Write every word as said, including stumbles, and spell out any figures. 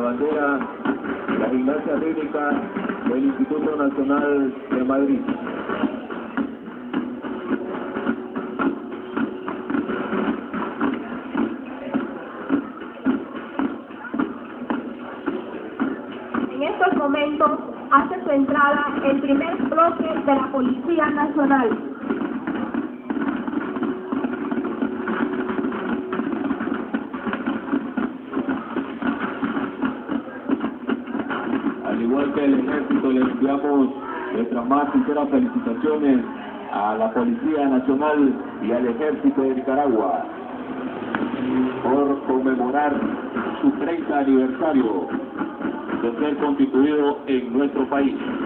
bandera de la Gimnasia Rítmica del Instituto Nacional de Madrid. En estos momentos hace su entrada el primer bloque de la Policía Nacional. Al igual que el Ejército, le enviamos nuestras más sinceras felicitaciones a la Policía Nacional y al Ejército de Nicaragua por conmemorar su treinta aniversario de ser constituido en nuestro país.